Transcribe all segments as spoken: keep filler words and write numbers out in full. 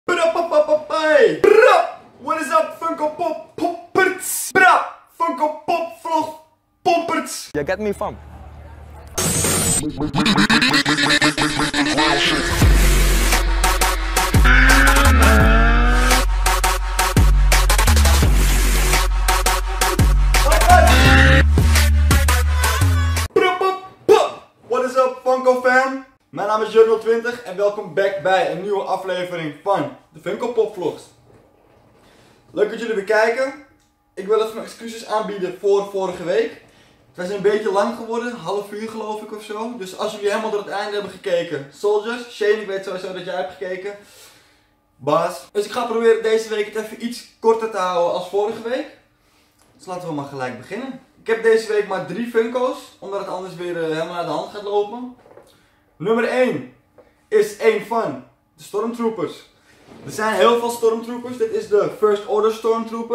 What is up, Funko Pop Popperts? Funko Pop Vlog Popperts. You get me fam? What is up, Funko fam? Mijn naam is Jurno twintig en welkom back bij een nieuwe aflevering van de Funko Pop Vlogs. Leuk dat jullie weer kijken. Ik wil even mijn excuses aanbieden voor vorige week. Het was een beetje lang geworden, half uur geloof ik of zo. Dus als jullie helemaal door het einde hebben gekeken, Soldiers, Shane, ik weet sowieso dat jij hebt gekeken. Baas. Dus ik ga proberen deze week het even iets korter te houden als vorige week. Dus laten we maar gelijk beginnen. Ik heb deze week maar drie Funko's, omdat het anders weer uh, helemaal naar de hand gaat lopen. Nummer één is één van de Stormtroopers. Er zijn heel veel Stormtroopers. Dit is de First Order Stormtrooper.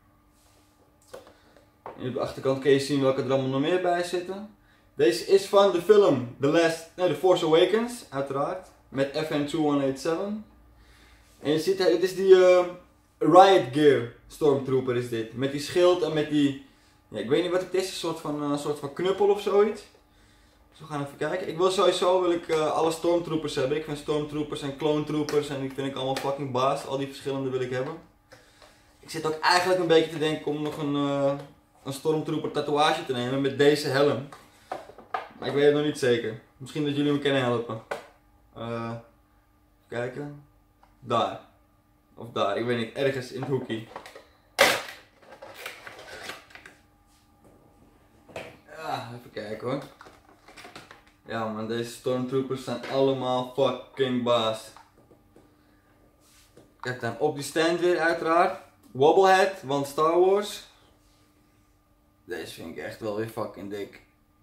Hier op de achterkant kun je zien welke er allemaal nog meer bij zitten. Deze is van de film The Last, nee, The Force Awakens, uiteraard. Met F N twee honderdzeventig. En je ziet, het is die uh, Riot Gear Stormtrooper is dit. Met die schild en met die, ja, ik weet niet wat het is, een soort van, uh, soort van knuppel of zoiets. Dus we gaan even kijken. Ik wil sowieso wil ik, uh, alle Stormtroopers hebben. Ik vind Stormtroopers en Clone Troopers en die vind ik allemaal fucking baas. Al die verschillende wil ik hebben. Ik zit ook eigenlijk een beetje te denken om nog een, uh, een Stormtrooper tatoeage te nemen met deze helm. Maar ik weet het nog niet zeker. Misschien dat jullie me kunnen helpen. Uh, even kijken. Daar. Of daar, ik weet niet. Ergens in het hoekje. Ja, even kijken hoor. Ja man, deze Stormtroopers zijn allemaal fucking baas. Kijk dan op die stand weer uiteraard. Wobblehead, want Star Wars. Deze vind ik echt wel weer fucking dik.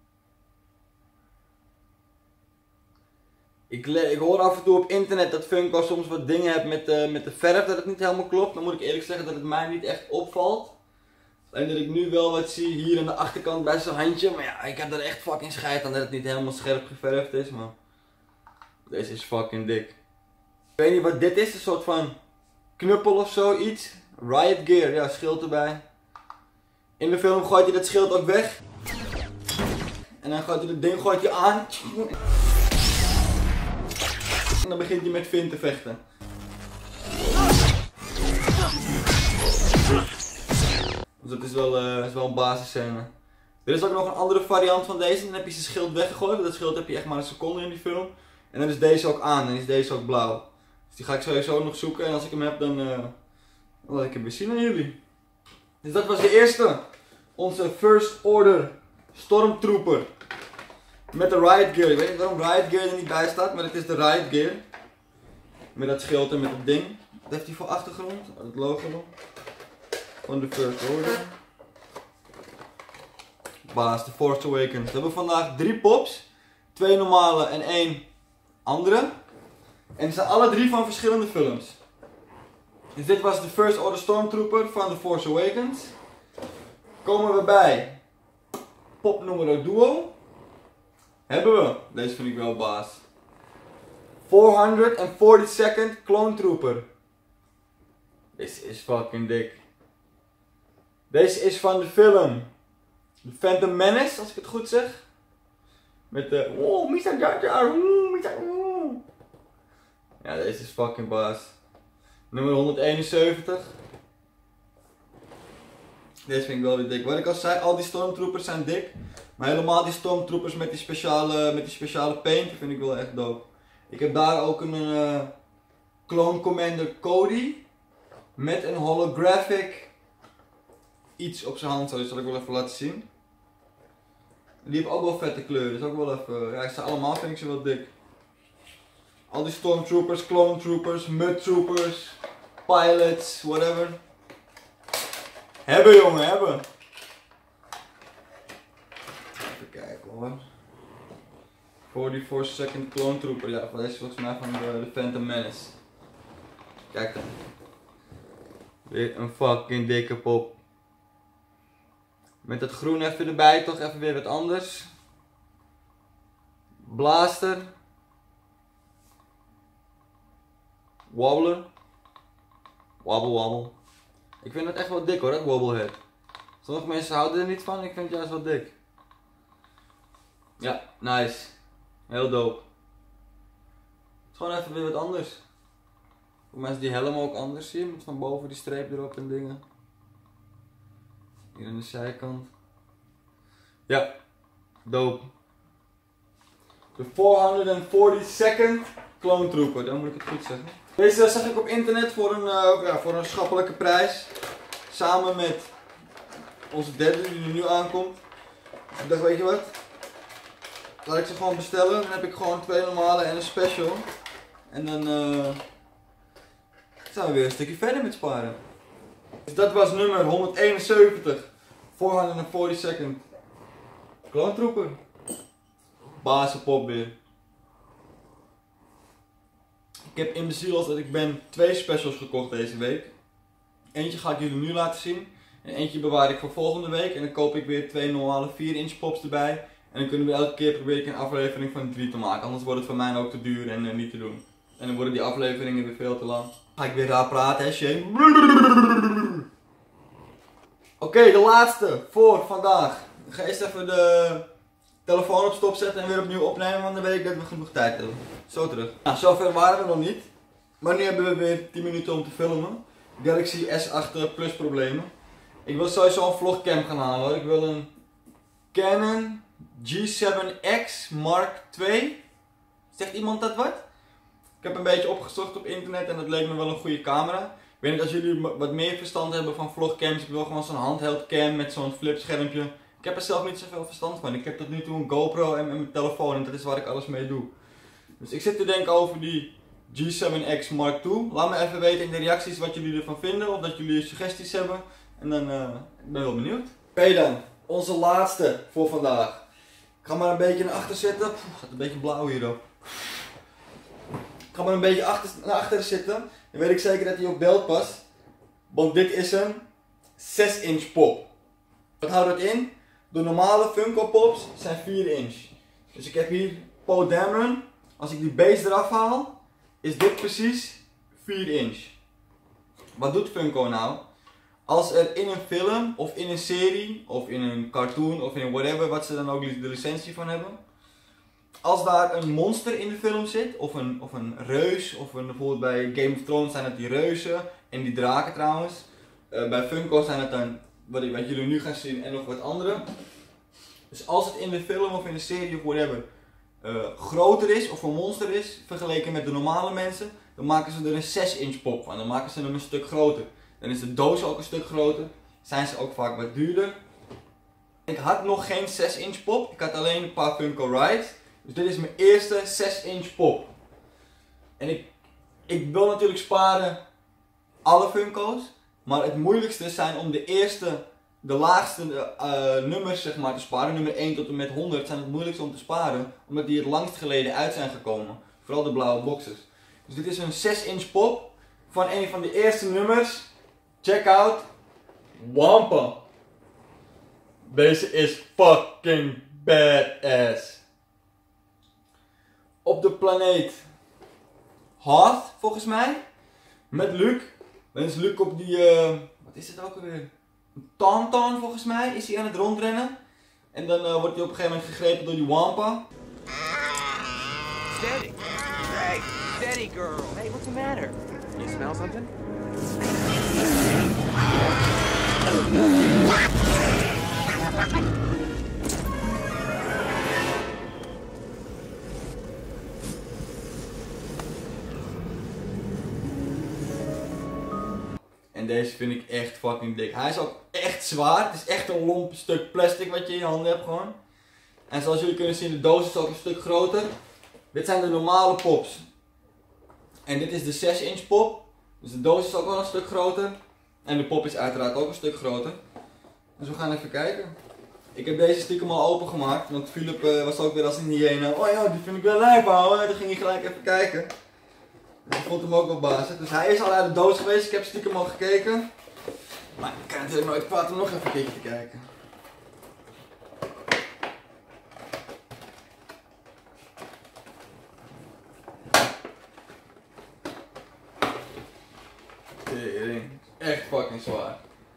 Ik, ik hoor af en toe op internet dat Funko soms wat dingen heeft met, uh, met de verf, dat het niet helemaal klopt. Dan moet ik eerlijk zeggen dat het mij niet echt opvalt. Alleen dat ik nu wel wat zie hier aan de achterkant bij zijn handje. Maar ja, ik heb er echt fucking scheid aan dat het niet helemaal scherp geverfd is. Maar deze is fucking dik. Ik weet niet wat dit is, een soort van knuppel of zoiets. Riot Gear, ja, schild erbij. In de film gooit hij dat schild ook weg. En dan gooit hij dat ding gooit hij aan. En dan begint hij met Finn te vechten. Dus dat is wel, uh, is wel een basisscène. Er is ook nog een andere variant van deze. Dan heb je zijn schild weggegooid. Want dat schild heb je echt maar een seconde in die film. En dan is deze ook aan. En is deze ook blauw. Dus die ga ik sowieso nog zoeken. En als ik hem heb dan, uh, dan laat ik hem weer zien aan jullie. Dus dat was de eerste. Onze First Order Stormtrooper. Met de Riot Gear. Ik weet niet waarom Riot Gear er niet bij staat. Maar het is de Riot Gear. Met dat schild en met het ding. Wat heeft hij voor achtergrond? Het logo. Van de First Order. Baas, The Force Awakens. We hebben vandaag drie pops. Twee normale en één andere. En die zijn alle drie van verschillende films. Dus dit was de First Order Stormtrooper van The Force Awakens. Komen we bij pop numero duo. Hebben we, deze vind ik wel baas. vierhonderdforty-second Clone Trooper. Deze is fucking dik. Deze is van de film The Phantom Menace, als ik het goed zeg. Met de oh, Misa Jar Jar, oh, Misa, oh. Ja, deze is fucking baas. Nummer honderdeenenzeventig. Deze vind ik wel weer dik. Wat ik al zei, al die Stormtroopers zijn dik. Maar helemaal die Stormtroopers met die speciale, met die speciale paint vind ik wel echt dope. Ik heb daar ook een uh, Clone Commander Cody. Met een holographic iets op zijn hand, zo, dat zal ik wel even laten zien. Die heeft ook wel vette kleuren, dus ook wel even, ja, ze allemaal vind ik ze wel dik. Al die Stormtroopers, Clone Troopers, Mud Troopers, Pilots, whatever. Hebben jongen, hebben. Even kijken hoor. forty-four second Clone Trooper, ja, deze is volgens mij van de, de Phantom Menace. Kijk dan. Weer een fucking dikke pop. Met dat groen even erbij, toch even weer wat anders. Blaster. Wobbler. Wobble wobble. Ik vind het echt wel dik hoor, dat wobblehead. Sommige mensen houden er niet van, ik vind het juist wel dik. Ja, nice. Heel dope. Het is gewoon even weer wat anders. Voor mij is die helm ook anders, zie je? Met van boven die streep erop en dingen. Hier aan de zijkant. Ja, dope. De vierhonderdveertigste Clone Trooper, dan moet ik het goed zeggen. Deze zag ik op internet voor een, uh, ja, voor een schappelijke prijs. Samen met onze derde die er nu aankomt. Dus ik dacht, weet je wat? Laat ik ze gewoon bestellen. Dan heb ik gewoon twee normale en een special. En dan uh, zijn we weer een stukje verder met sparen. Dus dat was nummer honderdeenenzeventig. vierhonderdveertigste Clone Trooper. Bazenpop weer. Ik heb in beziel als dat ik ben twee specials gekocht deze week. Eentje ga ik jullie nu laten zien. En eentje bewaar ik voor volgende week. En dan koop ik weer twee normale vier inch pops erbij. En dan kunnen we elke keer proberen een aflevering van drie te maken. Anders wordt het voor mij ook te duur en uh, niet te doen. En dan worden die afleveringen weer veel te lang. Ga ik weer raar praten, hè, Shane? Oké, okay, de laatste voor vandaag. Ik ga eerst even de telefoon op stop zetten en weer opnieuw opnemen, want dan weet ik dat we genoeg tijd hebben. Zo terug. Nou, zover waren we nog niet. Maar nu hebben we weer tien minuten om te filmen. Galaxy S acht Plus problemen. Ik wil sowieso een vlogcam gaan halen hoor. Ik wil een Canon G zeven X Mark twee. Zegt iemand dat wat? Ik heb een beetje opgezocht op internet en dat leek me wel een goede camera. Ik weet niet, als jullie wat meer verstand hebben van vlogcams, ik wil gewoon zo'n handheld cam met zo'n flipschermpje. Ik heb er zelf niet zoveel verstand van. Ik heb tot nu toe een GoPro en mijn telefoon en dat is waar ik alles mee doe. Dus ik zit te denken over die G zeven X Mark twee. Laat me even weten in de reacties wat jullie ervan vinden of dat jullie suggesties hebben. En dan uh, ik ben wel benieuwd. Oké okay dan, onze laatste voor vandaag. Ik ga maar een beetje naar achter zitten. Het gaat een beetje blauw hierop. Ik ga maar een beetje achter, naar achteren zitten. Dan weet ik zeker dat hij op beeld past. Want dit is een zes inch pop. Wat houdt dat in? De normale Funko Pops zijn vier inch. Dus ik heb hier Poe Dameron. Als ik die base eraf haal, is dit precies vier inch. Wat doet Funko nou? Als er in een film, of in een serie, of in een cartoon, of in whatever, wat ze dan ook de licentie van hebben. Als daar een monster in de film zit, of een, of een reus, of een, bijvoorbeeld bij Game of Thrones zijn het die reuzen, en die draken trouwens. Uh, bij Funko zijn het dan, wat, wat jullie nu gaan zien, en nog wat andere. Dus als het in de film, of in de serie, of whatever, uh, groter is, of een monster is, vergeleken met de normale mensen, dan maken ze er een zes inch pop van. Dan maken ze hem een stuk groter. Dan is de doos ook een stuk groter. Zijn ze ook vaak wat duurder. Ik had nog geen zes inch pop. Ik had alleen een paar Funko Rides. Dus dit is mijn eerste zes inch pop. En ik, ik wil natuurlijk sparen alle Funko's. Maar het moeilijkste zijn om de eerste, de laagste uh, nummers zeg maar te sparen. Nummer één tot en met honderd zijn het moeilijkste om te sparen. Omdat die het langst geleden uit zijn gekomen. Vooral de blauwe boxes. Dus dit is een zes inch pop. Van een van de eerste nummers. Check out Wampa. Deze is fucking badass. Op de planeet Hoth, volgens mij. Met Luke. Dan is Luke op die, uh, wat is het ook alweer? Een Tauntaun volgens mij, is hij aan het rondrennen. En dan uh, wordt hij op een gegeven moment gegrepen door die Wampa. Steady. Hey, steady girl. Hey, what's the matter? You smell something? En deze vind ik echt fucking dik. Hij is ook echt zwaar. Het is echt een lomp stuk plastic wat je in je handen hebt gewoon. En zoals jullie kunnen zien, de doos is ook een stuk groter. Dit zijn de normale pops. En dit is de zes inch pop. Dus de doos is ook wel een stuk groter. En de pop is uiteraard ook een stuk groter. Dus we gaan even kijken. Ik heb deze stiekem al opengemaakt. Want Philip uh, was ook weer als een hyena. Oh ja, die vind ik wel lijp houden. Toen ging hij gelijk even kijken. Dus ik vond hem ook wel bazig. Dus hij is al uit de doos geweest. Ik heb stiekem al gekeken. Maar ik kan natuurlijk nooit kwaad om nog even een keertje te kijken. Tering. echt fucking zwaar.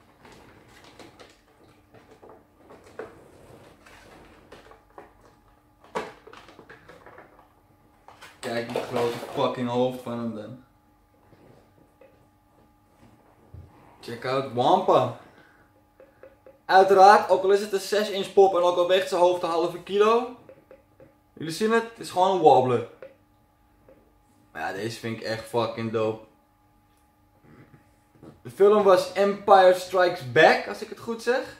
Kijk die grote fucking hoofd van hem dan. Check out Wampa. Uiteraard, ook al is het een zes inch pop en ook al weegt zijn hoofd een halve kilo. Jullie zien het, het is gewoon een wobbler. Maar ja, deze vind ik echt fucking dope. De film was Empire Strikes Back, als ik het goed zeg.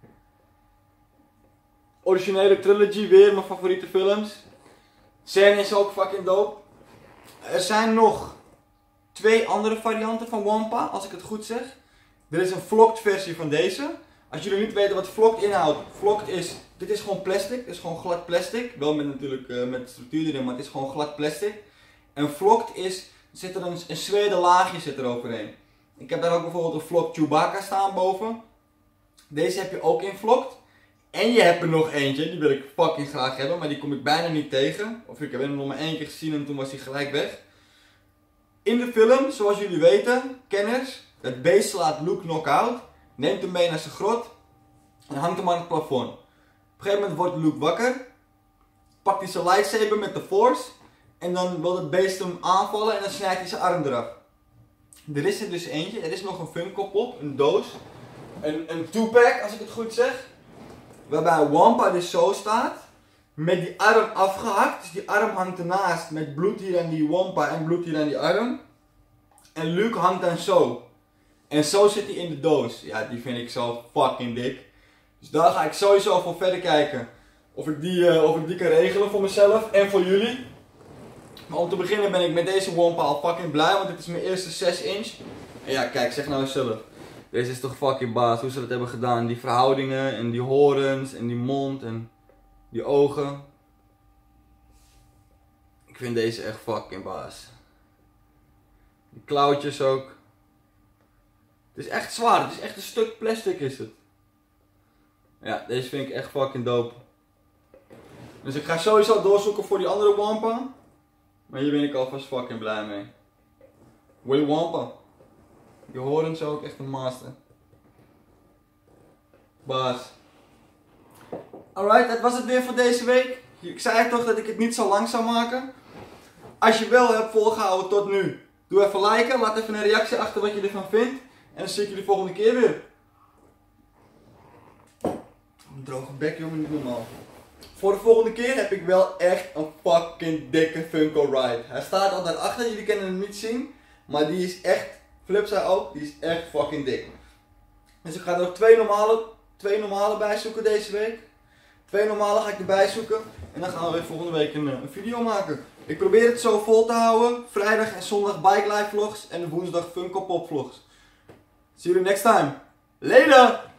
Originele trilogy, weer mijn favoriete films. Scène is ook fucking dope. Er zijn nog twee andere varianten van Wampa, als ik het goed zeg. Er is een vlogged versie van deze. Als jullie niet weten wat vlogged inhoudt, vlogged is, dit is gewoon plastic, dit is gewoon glad plastic. Wel met natuurlijk uh, met structuur erin, maar het is gewoon glad plastic. En vlogged is, zit er een, een zwede laagje zit er overheen. Ik heb daar ook bijvoorbeeld een vlogged Chewbacca staan boven. Deze heb je ook in vlogged. En je hebt er nog eentje, die wil ik fucking graag hebben, maar die kom ik bijna niet tegen. Of ik heb hem nog maar één keer gezien en toen was hij gelijk weg. In de film, zoals jullie weten, kenners, het beest slaat Luke knock-out, neemt hem mee naar zijn grot en hangt hem aan het plafond. Op een gegeven moment wordt Luke wakker, pakt hij zijn lightsaber met de force en dan wil het beest hem aanvallen en dan snijdt hij zijn arm eraf. Er is er dus eentje, er is nog een Funko Pop, een doos, een, een two-pack als ik het goed zeg, waarbij Wampa dus zo staat, met die arm afgehakt, dus die arm hangt ernaast met bloed hier aan die Wampa en bloed hier aan die arm. En Luke hangt dan zo. En zo zit hij in de doos. Ja, die vind ik zo fucking dik. Dus daar ga ik sowieso voor verder kijken. Of ik die, uh, of ik die kan regelen voor mezelf en voor jullie. Maar om te beginnen ben ik met deze Wampa al fucking blij, want dit is mijn eerste zes inch. En ja, kijk, zeg nou eens zelf. Deze is toch fucking baas, hoe ze dat hebben gedaan. Die verhoudingen en die horens en die mond en die ogen. Ik vind deze echt fucking baas. Die klauwtjes ook. Het is echt zwaar, het is echt een stuk plastic is het. Ja, deze vind ik echt fucking dope. Dus ik ga sowieso doorzoeken voor die andere Wampa. Maar hier ben ik alvast fucking blij mee. Willy Wampa. Die horens ook echt een master. Baas. Alright, dat was het weer voor deze week. Ik zei toch dat ik het niet zo lang zou maken. Als je wel hebt volgehouden tot nu, doe even liken, laat even een reactie achter wat je ervan vindt. En dan zie ik jullie volgende keer weer. Een droge bek, jongen, niet normaal. Voor de volgende keer heb ik wel echt een fucking dikke Funko Ride. Hij staat al daarachter, jullie kunnen hem niet zien. Maar die is echt, Flip zei ook, die is echt fucking dik. Dus ik ga er nog twee normale, twee normale bij zoeken deze week. Twee normale ga ik erbij zoeken. En dan gaan we weer volgende week een, een video maken. Ik probeer het zo vol te houden. Vrijdag en zondag Bike Life vlogs. En woensdag Funko Pop vlogs. See you next time. Later!